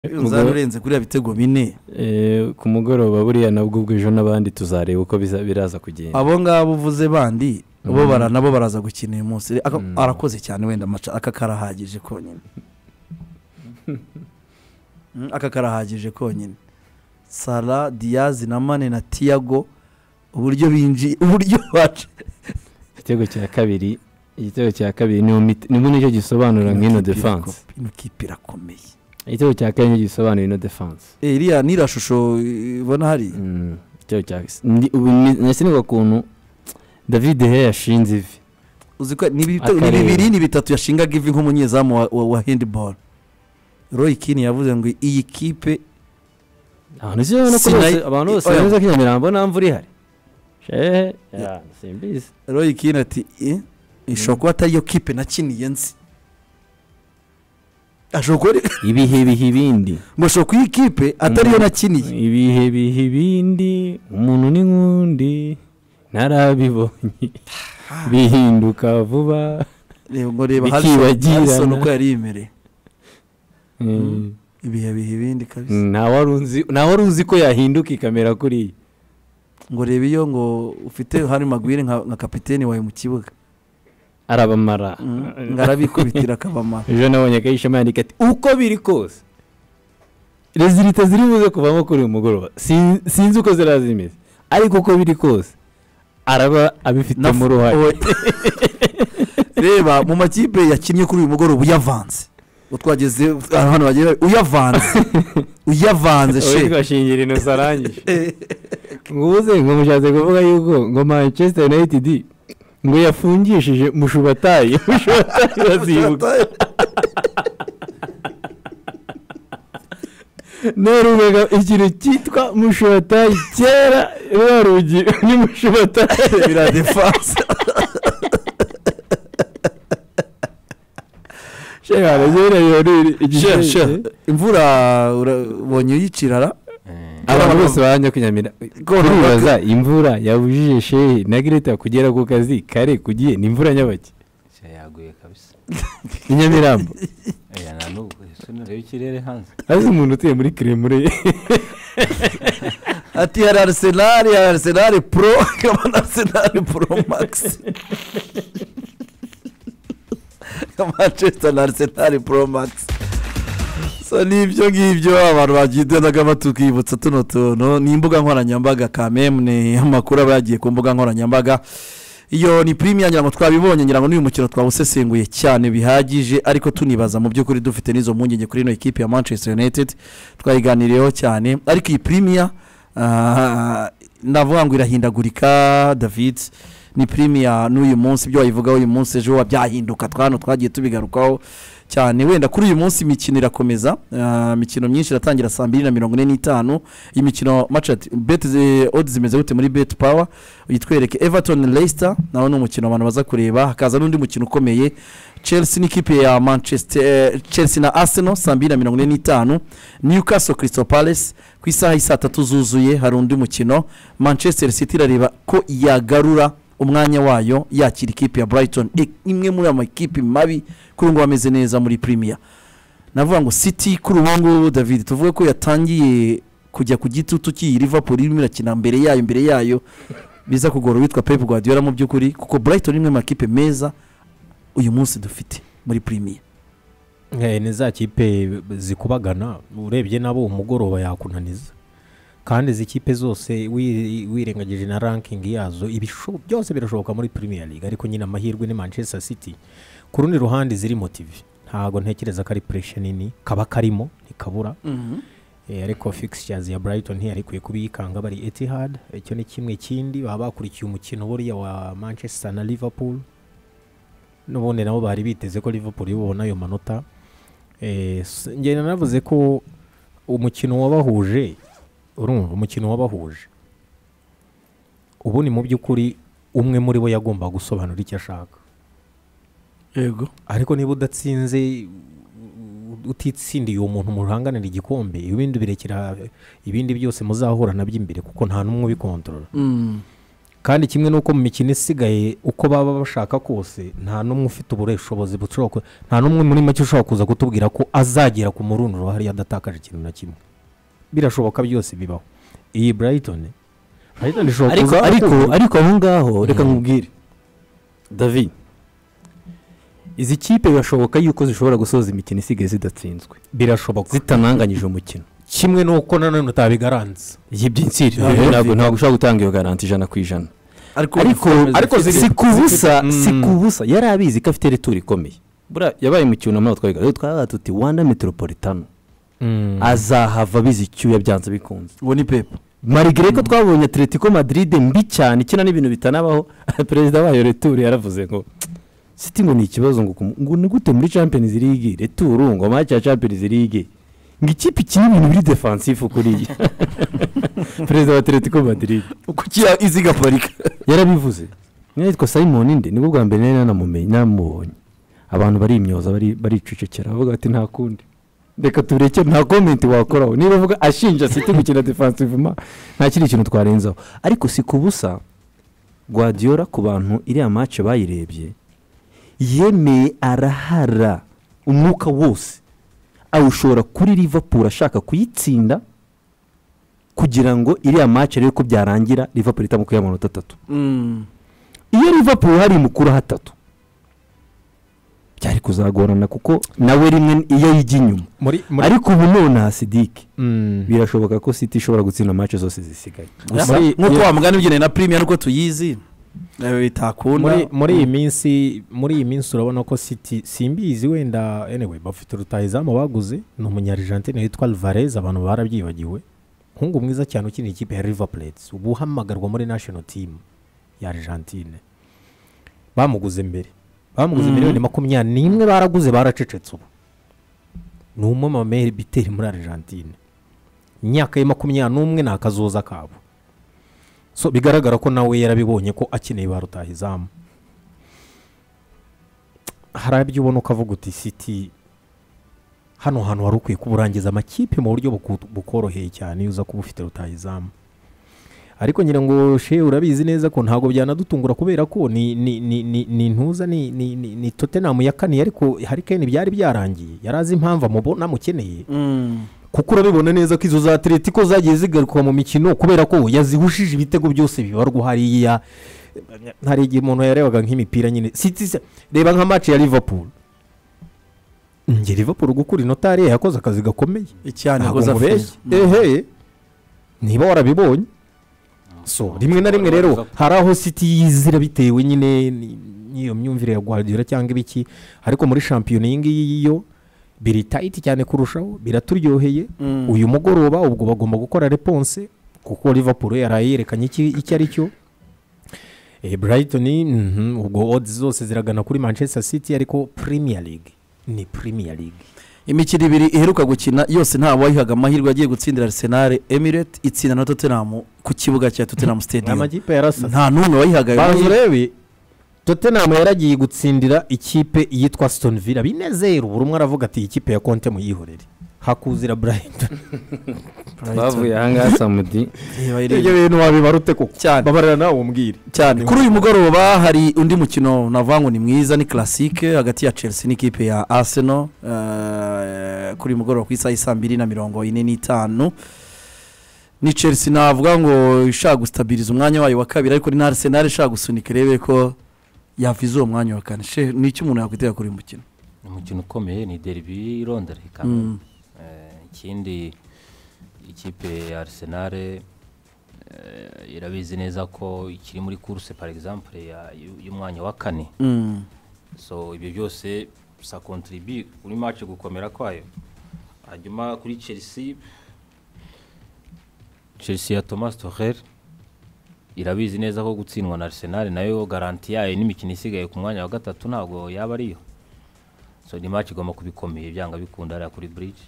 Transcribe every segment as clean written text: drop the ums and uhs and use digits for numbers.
uzarenze kuri bitego bine ku mugoroba buriya nabwo bw'ejo n'abandi tuzareba uko biraza kugenda. Abo ngabo uvuze bandi bo nabo baraza gukina uyu munsi arakoze cyane wenda aka karahagije konyine aka karahagije konyine. Salah, Diaz na Mane na Thiago uburyo binji uburyo baje igitego cya kabiri ni muri cyo gisobanura nk'ino defense ikipe irakomeye. Igitego cya kabiri gisobanura ino defense iriya nirashusho ibona hari igitego cya nasinika kuntu David De Gea yashinze ivi uziko ni bibiri ni bitatu yashingaga ivi nk'umunyezamu wa handball. Roy Keane yavuze ngo iyi kipe abantu bose beza kinyamirambo nta mvura ihari simbizi. Roy Keane ati ishobora kuba atari yo kipe nakiniye nzi ashobora ibihe ibindi mushobora kuba ikipe atari yo nakiniye ibihe ibindi umuntu n'inkundi narabibonye bihinduka vuba ngo reba Harrison uko yari yimereye ibihe ibindi kabisa nta wari uzi ko yahinduka ikamera kuri ngo reba iyo ngo ufite Harry Maguire nka kapiteni wawe mu kibuga arabamara ngarabikubitira akabamara. Ejo nabonye kayishema yandika ati uko biri kose rezilita ziri buze kuvamo kuri umugoroba sinzi uko zirazimeze ariko uko biri kose araba abifite mu ruhare. Reba mu makipe yakinnye kuri uyu mugoroba uyavanze utwageze hano bagiye uyavanze she twashingira ino sarangije ngubuze ngo mushatse kuvuga yuko ngo Manchester United ngo yafungishije mushubatayi bazibuka nerumega ikintu cyitwa mushubatayi kera barugi ni mushubatayi bira defense shega yori imvura urabonye yicirara abantu bose banya kunyamira kuribaza imvura yabujije shehe na Greta kugera ku kazi kare kugiye ni imvura nyabaki yaguye kabisa inyamirambo nubwo rero ikirere hanze azi umuntu utuye muri Kremure ati hari Arsenal Pro kabona Arsenal Pro Max Manchester na Arsenal Pro Max. So nibyo ngibyo abantu bagidendaga batukibutsa tuno tuntu ni imbuga nkoranyambaga kamemne amakuru abagiye ku mbuga nkoranyambaga. Iyo ni Premier ngira ngo twabibonye ngira ngo n'uyu mukino twawusesenguye cyane bihagije ariko tunibaza mu by'ukuri dufite nizo mpungenge kuri ino equipe ya Manchester United twayiganiriyeho cyane ariko iyi Premier ndavuga ngo irahindagurika. David ni Premier n'uyu munsi byo wayivugaho uyu munsi ejo wabyahinduka twagiye tubigarukaho cyane wenda kuri uyu munsi imikino irakomeza. Imikino myinshi iratangira saa 2:45 imikino match bet odds zimeze gute muri Bet Power uyitwereke Everton Leicester naho n'umukino abantu baza kureba hakaza n'undi mukino ukomeye Chelsea n'ikipe ya Manchester Chelsea na Arsenal saa 2:45 Newcastle Crystal Palace ku isaha isa 3 zuzuye hari undi mukino Manchester City irareba ko yagarura umwanya wayo yakira ikipe ya Brighton imwe muri amakipe mabi kuri ngo bameze neza muri Premier. Navuga ngo City kuri ubungu David tuvuge ko yatangiye kujya ku gitutu cy'i Liverpool irimo irakina mbere yayo biza kugora witwa Pep Guardiola mu by'ukuri kuko Brighton imwe amakipe meza uyu munsi dufite muri Premier. Ni za kipe zikubagana urebye nabo umugoroba yakunaniza kandi zikipe zose wirengagije na ranking yazo byose birashoboka muri Premier League ariko nyina amahirwe ni Manchester City ku rundi ruhande ziri motive ntago ntekereza ko ari pressure nini kaba karimo ntikabura ariko fixtures ya Brighton ntiyarikuye kubikanga bari Etihad icyo ni kimwe kindi baba bakurikiye umukino buriya wa Manchester na Liverpool nubone nabo bari biteze ko Liverpool yobona ayo manota ngena navuze ko umukino wabahuje ubu ni mu by'ukuri umwe muri bo yagomba gusobanura icyo ashaka yego ariko niba udatsinze utitsindiye uwo muntu muranganira igikombe ibindi birekera ibindi byose muzahura nabyo imbere kuko nta numwe ubikontorora kandi kimwe n'uko mu mikino isigaye uko baba bashaka kose nta n'umwe ufite ubushobozi bushobora nta n'umwe muri make ushobora kuza kutubwira ko azagera ku murunduro hariya adatakaje ikintu na kimwe birashoboka byose bibaho iyi Brighton ishobora kuza ariko aho ngaho reka nkubwire David izi kipe birashoboka yuko zishobora gusoza imikino isigaye zidatsinzwe birashoboka zitananganyije umukino kimwe n'uko nanone utabigaranze y'iby'insiri ntabwo ushobora gutanga iyo garanti 100%. ariko si kubusa yari abizi ko afite retour ikomeye bura yabaye mu cyunamo twaga tuti Wanda Metropolitano azahava bizi cyuya byanze bikunze uwo ni Pep Marigre ko twabonye Atletico Madrid mbi cyane kina n'ibintu bitanabaho perezida wayo retour yaravuze ngo City ngo ni ikibazo ngo ni gute muri Champions League retour ngo match ya Champions League ngikipi kini ibintu biri defensive kuri perezida wa Atletico Madrid uko kiya iziga parika yarabivuze nitwa Simon inde nibwo bwa mbere namubonye abantu bari imyoza bari cicekera bavuga ati nta kundi reka tureke nta comment wakoraho niba bavuga ashinja City gukina defensive nta kindi kintu twarenzaho ariko si kubusa Guardiola ku bantu iriya match bayirebye yemeye arahara umwuka wose awushora kuri Liverpool ashaka kuyitsinda kugira ngo iriya match rero ko byarangira Liverpool itamukuye amanota 3 iyo Liverpool hari mukuru hatatu cyari kuzagorana kuko nawe rimwe iyo yijya inyuma ariko ubu none Sidiki birashoboka ko City ishobora gutsinda match zose zisigaye nkuko wamugana byene na Premier nuko tuyizi bitakunda muri iyi minsi urabona ko City simbizi wenda anyway bafite rutahizamu baguze no umunyargentine yitwa Alvarez abantu barabyibagiwe hungu mwiza cyane ukina ikipe ya River Plate ubu hamagarwa muri national team ya Argentine bamuguze mbere miliyoni 21 baraguze baracecetse ubu ni umwe mu mameri biteri muri Argentine imyaka ya 21 nakazoza kabo so bigaragara ko nawe yarabibonye ko akeneye ba rutahizamu harabyo ubona ukavuga uti City hano hantu wari ukwiye kuburangiza amakipe mu buryo bukoroheye cyane uza kuba ufite rutahizamu ariko ngira ngo she urabizi neza ko ntago byanadutungura kubera ko ni ntuza ni Tottenham yakaniye ariko Harry Kane byari byarangiye yarazi impamvu amubona mukeneye kuko urabibona neza ko izo za Atletico zagiye zigaruka mu mikino kubera ko yazihushije ibitego byose bibarwa hariya hari igihe umuntu yarebaga nk'imipira nyine City reba nka match ya Liverpool Liverpool gukura inotari yakoze akazi gakomeye cyane niba warabibonye so rimwe na rimwe rero hari aho City yizira bitewe nyine niyo myumvire ya Guardiola cyangwa ibiki ariko muri champion y'ingiyo biri tight cyane kurushaho biraturyoheye uyu mugoroba ubwo bagomba gukora response kuko Liverpool yarayerekanye iki ari cyo Brighton ubwo odds zose ziragana kuri Manchester City ariko Premier League ni Premier League imikino ibiri iheruka gukina yose nta wayihaga amahirwe agiye gutsindira Arsenal Emirates itsinda na Tottenham ku kibuga cya Tottenham Stadium amakipe yarasa nta numwe wayihaga bazurebe Tottenham yaragiye gutsindira ikipe yitwa Aston Villa binezero buri umwe aravuga ati ikipe ya Conte muyihorere hakuzira Brighton bavuye hanga Samudi ibyo bintu wabibarute koko cyane babarira nawe umbwire cyane kuri uyu mugoroba hari undi mukino navango ni mwiza ni classique hagati ya Chelsea n'ikipe ya Arsenal kuri mugoroba ku isaha 2:45 ni Chelsea navuga ngo ishaka gustabiliza umwanya wayo wa kabiri ariko ni Arsenal ishaka gusunika rebe ko yavize uwo mwanya wa kane ni iki umuntu yakwitega kuri mukino umukino ukomeye ni derby Londres kandi ikindi ikipe ya Arsenal irabizi neza ko ikiri muri course par exemple y'umwanya wa kane so ibyo byose ça contribue kuri match gukomera kwayo hanyuma kuri Chelsea ya Thomas Tuchel irabizi neza ko gutsindwa na Arsenal nayo garanti yayo n'imikino isigaye ku mwanya wa gatatu ntago yaba ariyo so ni match igomba kubikomeye byanga bikunda ari kuri bridge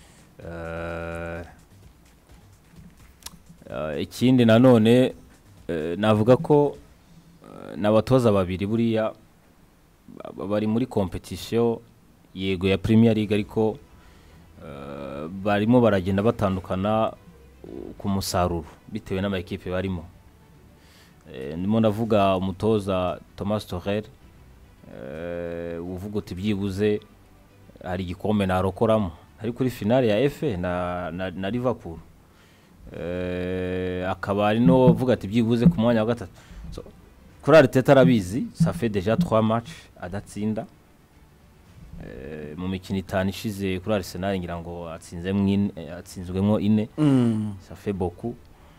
ikindi nanone navuga ko n'abatoza babiri buriya bari muri competition yego ya Premier League ariko barimo baragenda batandukana ku musaruro bitewe n'amakipe barimo ndimo ndavuga umutoza Thomas Tuchel uvuga uti byibuze hari igikombe narokoramo ari kuri finale ya FA na Liverpool akaba ari no uvuga ati byibuze ku mwanya wa gatatu kuri Arteta arabizi ça fait déjà 3 matchs adatsinda mu mikino 5 ishize kuri Arsenal ngira ngo atsinzwemo 4 ça fait beaucoup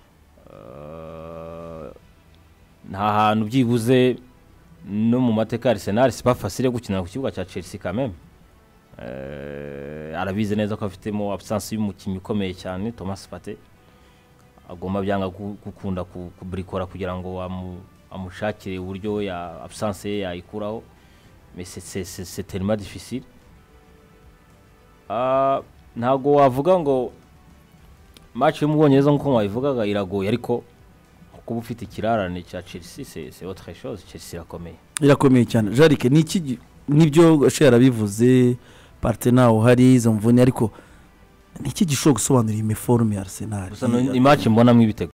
nta hantu byibuze no mu mateka Arsenal c'est pas facile gukina ku kibuga cya Chelsea quand même arabize neza ko afitemo absence y'umukinnyi ukomeye cyane Thomas Partey agomba byanga gukunda kubrikora kugira ngo amushakire uburyo ya absence ye yayikuraho mais c'est tellement difficile ntago wavuga ngo match y'umubonyezo nko wayivugaga iragoye ariko kuba ufite ikirarane cya Chelsea c'est autre chose. Chelsea irakomeye cyane. Jarike niki nibyo shera bivuze partenaire uhari izo mvune ariko niki gishobora gusobanura iyi forme ya Arsenal gusa ni match mbona mu ibitego